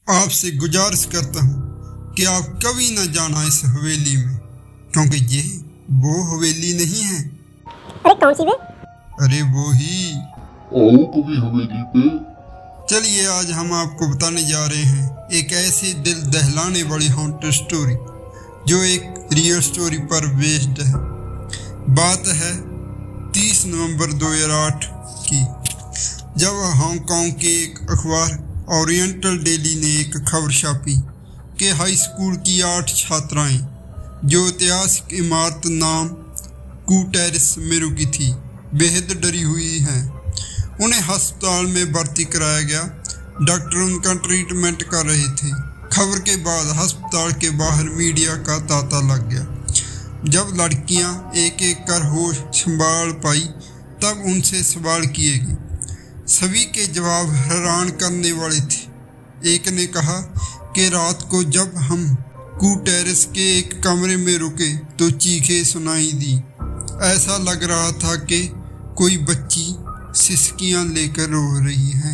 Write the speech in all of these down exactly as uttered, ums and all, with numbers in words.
आपसे गुजारिश करता हूँ कि आप कभी न जाना इस हवेली में, क्योंकि ये वो हवेली नहीं है। अरे कौन सी वे? अरे वो ही। आओ कभी हवेली पे। चलिए आज हम आपको बताने जा रहे हैं एक ऐसी दिल दहलाने वाली हॉन्टेड स्टोरी जो एक रियल स्टोरी पर बेस्ड है। बात है तीस नवंबर दो हज़ार आठ की, जब हांगकांग के एक अखबार ओरिएंटल डेली ने एक खबर छापी कि हाई स्कूल की आठ छात्राएं जो ऐतिहासिक इमारत नाम कू टेरेस में रुकी थी बेहद डरी हुई हैं। उन्हें अस्पताल में भर्ती कराया गया। डॉक्टर उनका ट्रीटमेंट कर रहे थे। खबर के बाद अस्पताल के बाहर मीडिया का तांता लग गया। जब लड़कियां एक एक कर होश संभाल पाई तब उनसे सवाल किए गए। सभी के जवाब हैरान करने वाले थे। एक ने कहा कि रात को जब हम कू टेरेस के एक कमरे में रुके तो चीखें सुनाई दी। ऐसा लग रहा था कि कोई बच्ची सिसकियां लेकर रो रही है।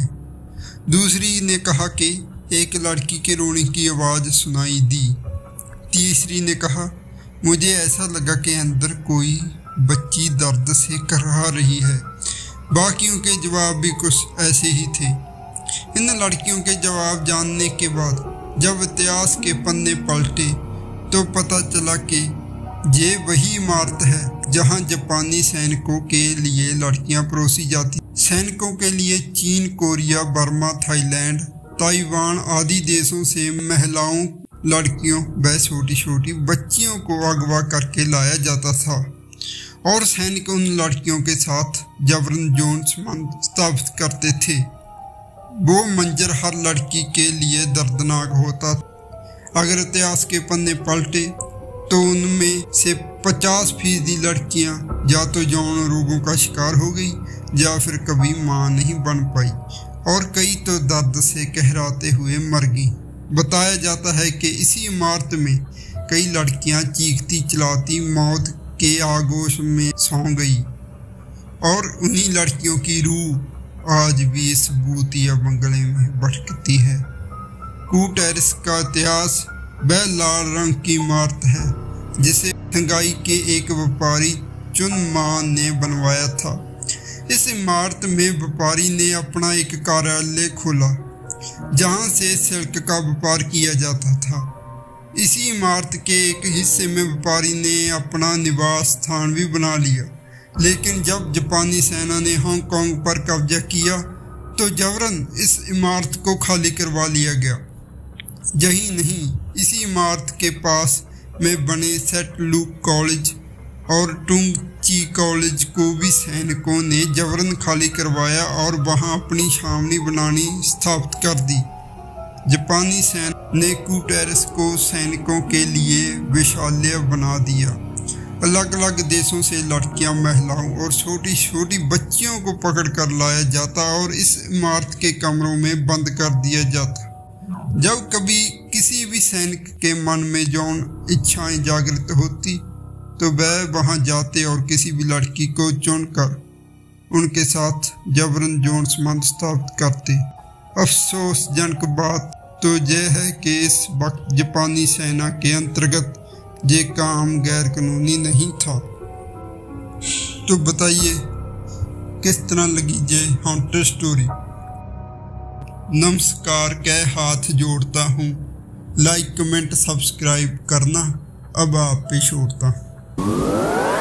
दूसरी ने कहा कि एक लड़की के रोने की आवाज़ सुनाई दी। तीसरी ने कहा मुझे ऐसा लगा कि अंदर कोई बच्ची दर्द से कराह रही है। बाकियों के जवाब भी कुछ ऐसे ही थे। इन लड़कियों के जवाब जानने के बाद जब इतिहास के पन्ने पलटे तो पता चला कि ये वही इमारत है जहां जापानी सैनिकों के लिए लड़कियां परोसी जाती। सैनिकों के लिए चीन, कोरिया, बर्मा, थाईलैंड, ताइवान आदि देशों से महिलाओं, लड़कियों व छोटी छोटी बच्चियों को अगवा करके लाया जाता था और सैनिक उन लड़कियों के साथ जबरन यौन संबंध स्थापित करते थे। वो मंजर हर लड़की के लिए दर्दनाक होता। अगर इतिहास के पन्ने पलटे तो उनमें से पचास फीसदी लड़कियां या तो यौन रोगों का शिकार हो गई या फिर कभी मां नहीं बन पाई और कई तो दर्द से कहराते हुए मर गई। बताया जाता है कि इसी इमारत में कई लड़कियां चीखती चिल्लाती मौत के आगोश में सौ गई और उन्हीं लड़कियों की रूह आज भी इस भूतिया बंगले में भटकती है। कू टेरेस का इतिहास वह लाल रंग की इमारत है जिसे शंघाई के एक व्यापारी चुन मान ने बनवाया था। इस इमारत में व्यापारी ने अपना एक कार्यालय खोला जहां से सिल्क का व्यापार किया जाता था। इसी इमारत के एक हिस्से में व्यापारी ने अपना निवास स्थान भी बना लिया, लेकिन जब जापानी सेना ने हांगकांग पर कब्जा किया तो जबरन इस इमारत को खाली करवा लिया गया। यही नहीं, इसी इमारत के पास में बने सेंट लूक कॉलेज और टुंग ची कॉलेज को भी सैनिकों ने जबरन खाली करवाया और वहां अपनी छावनी बनानी स्थापित कर दी। जापानी सेना ने कू टेरेस को सैनिकों के लिए विशाल्य बना दिया। अलग अलग देशों से लड़कियां, महिलाओं और छोटी छोटी बच्चियों को पकड़ कर लाया जाता और इस इमारत के कमरों में बंद कर दिया जाता। जब कभी किसी भी सैनिक के मन में यौन इच्छाएं जागृत होती तो वह वहां जाते और किसी भी लड़की को चुनकर उनके साथ जबरन यौन संबंध स्थापित करते। अफसोसजनक बात तो यह है कि इस वक्त जापानी सेना के अंतर्गत ये काम गैर कानूनी नहीं था। तो बताइए किस तरह लगी ये हॉन्टेड स्टोरी। नमस्कार कह हाथ जोड़ता हूँ। लाइक कमेंट सब्सक्राइब करना अब आप पे छोड़ता हूँ।